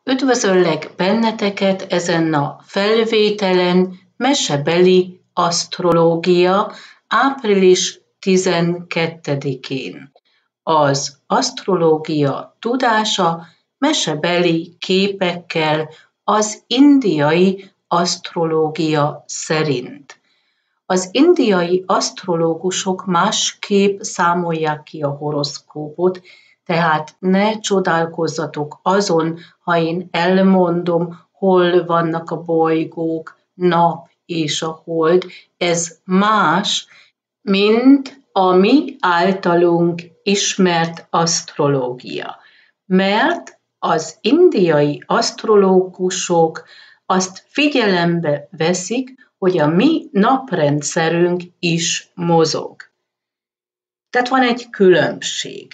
Üdvözöllek benneteket ezen a felvételen, mesebeli asztrológia április 12-én. Az asztrológia tudása mesebeli képekkel az indiai asztrológia szerint. Az indiai asztrológusok másképp számolják ki a horoszkópot, tehát ne csodálkozzatok azon, ha én elmondom, hol vannak a bolygók, nap és a hold. Ez más, mint a mi általunk ismert asztrológia. Mert az indiai asztrológusok azt figyelembe veszik, hogy a mi naprendszerünk is mozog. Tehát van egy különbség.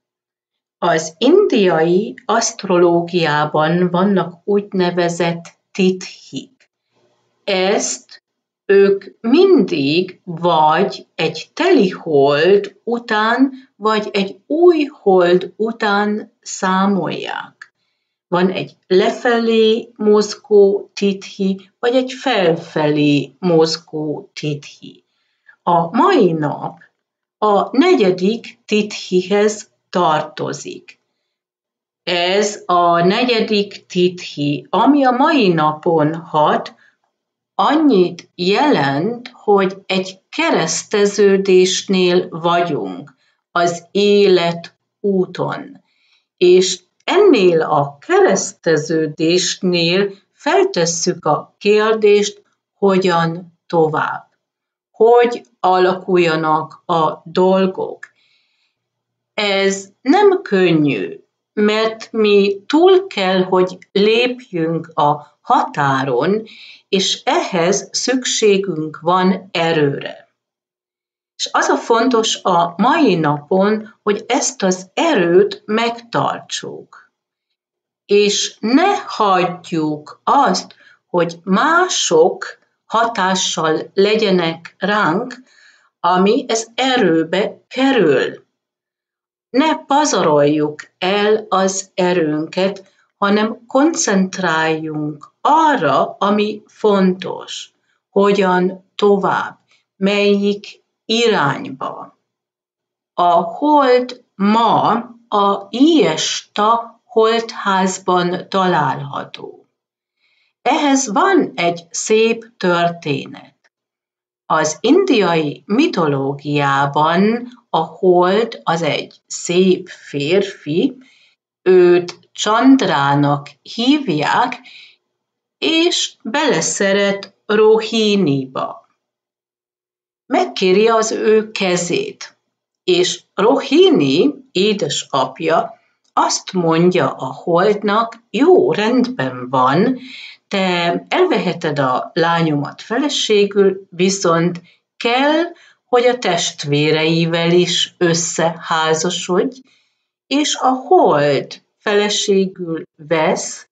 Az indiai asztrológiában vannak úgynevezett tithik. Ezt ők mindig vagy egy teli hold után, vagy egy új hold után számolják. Van egy lefelé mozgó tithi, vagy egy felfelé mozgó tithi. A mai nap a 4. tithihez tartozik. Ez a 4. tithi, ami a mai napon hat, annyit jelent, hogy egy kereszteződésnél vagyunk az élet úton. És ennél a kereszteződésnél feltesszük a kérdést, hogyan tovább. Hogy alakuljanak a dolgok. Ez nem könnyű, mert mi túl kell, hogy lépjünk a határon, és ehhez szükségünk van erőre. És az a fontos a mai napon, hogy ezt az erőt megtartsuk. És ne hagyjuk azt, hogy mások hatással legyenek ránk, ami ez erőbe kerül. Ne pazaroljuk el az erőnket, hanem koncentráljunk arra, ami fontos, hogyan tovább, melyik irányba. A hold ma a Ijesta holdházban található. Ehhez van egy szép történet. Az indiai mitológiában a hold az egy szép férfi, őt Csandrának hívják, és beleszeret Rohiniba. Megkéri az ő kezét, és Rohini, édesapja, azt mondja a holdnak, jó, rendben van, te elveheted a lányomat feleségül, viszont kell, hogy a testvéreivel is összeházasodj, és a hold feleségül vesz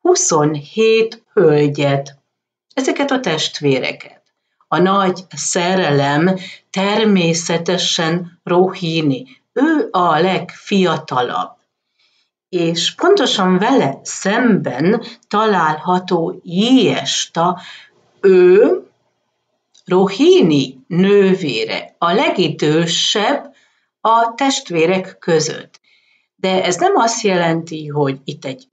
27 hölgyet, ezeket a testvéreket. A nagy szerelem természetesen Rohini, ő a legfiatalabb. És pontosan vele szemben található Ijesta, ő Rohini nővére, a legidősebb a testvérek között. De ez nem azt jelenti, hogy itt egy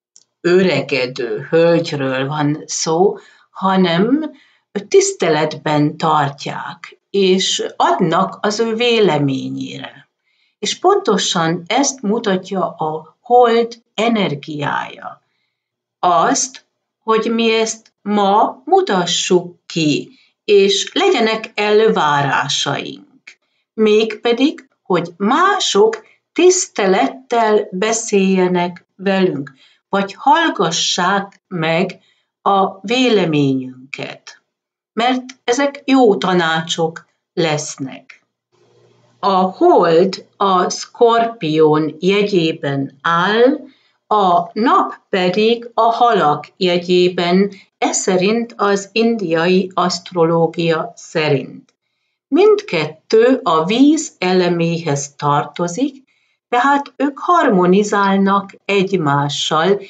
öregedő hölgyről van szó, hanem tiszteletben tartják, és adnak az ő véleményére. És pontosan ezt mutatja a hold energiája. Azt, hogy mi ezt ma mutassuk ki, és legyenek elvárásaink. Mégpedig, hogy mások tisztelettel beszéljenek velünk, vagy hallgassák meg a véleményünket, mert ezek jó tanácsok lesznek. A hold a Szkorpión jegyében áll, a nap pedig a halak jegyében, ez szerint az indiai asztrológia szerint. Mindkettő a víz eleméhez tartozik, tehát ők harmonizálnak egymással,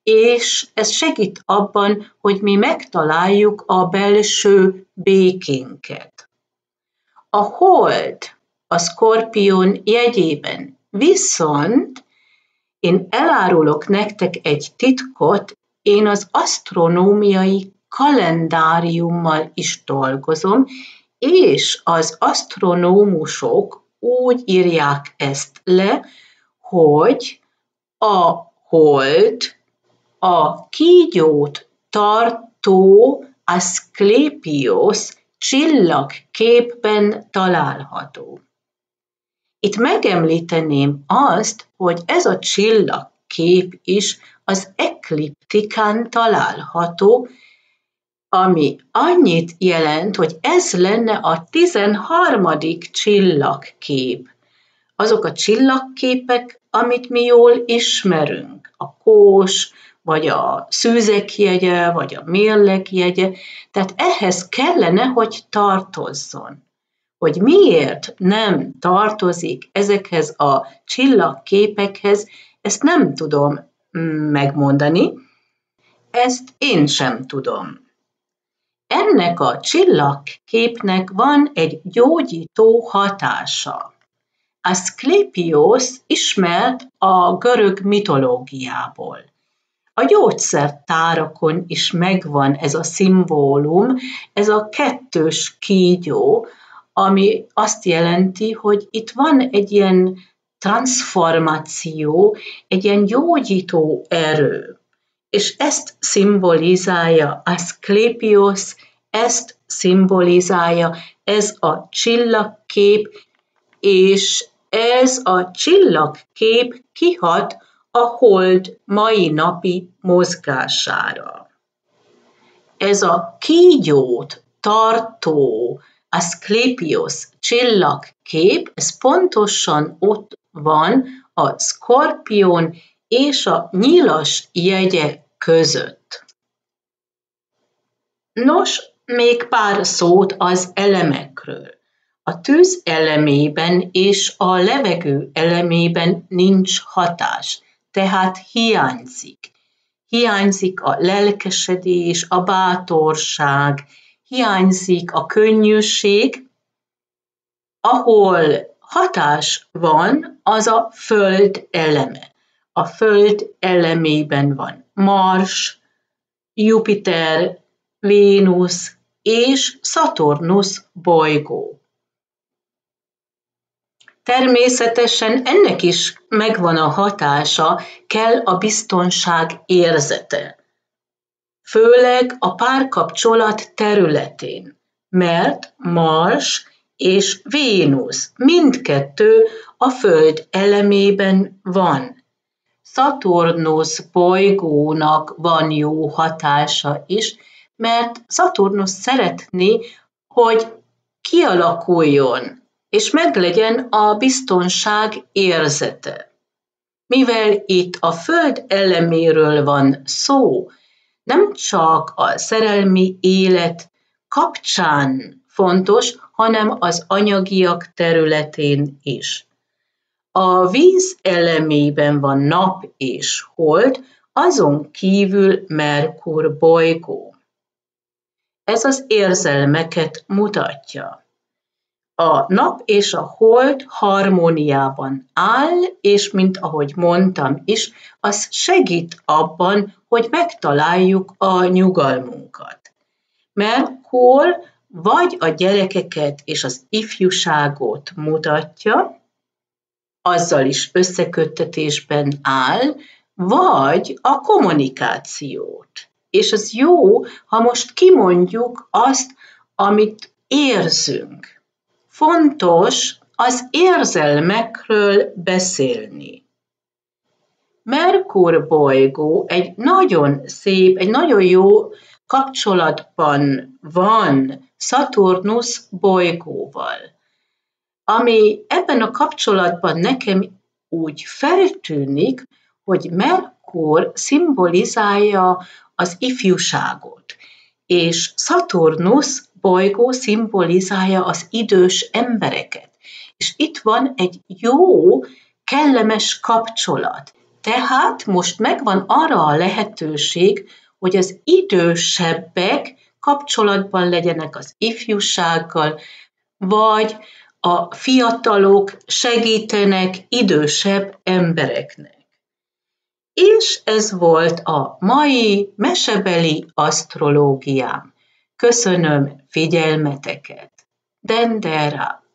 és ez segít abban, hogy mi megtaláljuk a belső békénket. A hold a Szkorpión jegyében viszont én elárulok nektek egy titkot, én az asztronómiai kalendáriummal is dolgozom, és az asztronómusok úgy írják ezt le, hogy a hold a kígyót tartó Aszklépiusz csillagképben található. Itt megemlíteném azt, hogy ez a csillagkép is az ekliptikán található, ami annyit jelent, hogy ez lenne a 13. csillagkép. Azok a csillagképek, amit mi jól ismerünk, a kós, vagy a szűzek jegye, vagy a mérleg jegye, tehát ehhez kellene, hogy tartozzon. Hogy miért nem tartozik ezekhez a csillagképekhez, ezt nem tudom megmondani, ezt én sem tudom. Ennek a csillagképnek van egy gyógyító hatása. Aszklépiusz ismert a görög mitológiából. A gyógyszertárakon is megvan ez a szimbólum, ez a kettős kígyó, ami azt jelenti, hogy itt van egy ilyen transformáció, egy ilyen gyógyító erő. És ezt szimbolizálja Aszklépiusz, ezt szimbolizálja ez a csillagkép, és ez a csillagkép kihat a hold mai napi mozgására. Ez a kígyót tartó Aszklépiusz csillagkép, ez pontosan ott van a Szkorpión és a Nyilas jegye között. Nos, még pár szót az elemekről. A tűz elemében és a levegő elemében nincs hatás, tehát hiányzik. Hiányzik a lelkesedés, a bátorság, hiányzik a könnyűség. Ahol hatás van, az a föld eleme. A föld elemében van Mars, Jupiter, Vénusz és Szaturnusz bolygó. Természetesen ennek is megvan a hatása, kell a biztonság érzete. Főleg a párkapcsolat területén, mert Mars és Vénusz mindkettő a Föld elemében van. Szaturnusz bolygónak van jó hatása is, mert Szaturnusz szeretné, hogy kialakuljon, és meglegyen a biztonság érzete. Mivel itt a Föld eleméről van szó, nem csak a szerelmi élet kapcsán fontos, hanem az anyagiak területén is. A víz elemében van nap és hold, azon kívül Merkur bolygó. Ez az érzelmeket mutatja. A nap és a hold harmóniában áll, és mint ahogy mondtam is, az segít abban, hogy megtaláljuk a nyugalmunkat. Merkur vagy a gyerekeket és az ifjúságot mutatja, azzal is összeköttetésben áll, vagy a kommunikációt. És az jó, ha most kimondjuk azt, amit érzünk. Fontos az érzelmekről beszélni. Merkur bolygó egy nagyon szép, egy nagyon jó kapcsolatban van Szaturnusz bolygóval, ami ebben a kapcsolatban nekem úgy feltűnik, hogy Merkur szimbolizálja az ifjúságot, és Szaturnusz bolygó szimbolizálja az idős embereket. És itt van egy jó, kellemes kapcsolat. Tehát most megvan arra a lehetőség, hogy az idősebbek kapcsolatban legyenek az ifjúsággal, vagy a fiatalok segítenek idősebb embereknek. És ez volt a mai mesebeli asztrológiám. Köszönöm figyelmeteket. Dendera!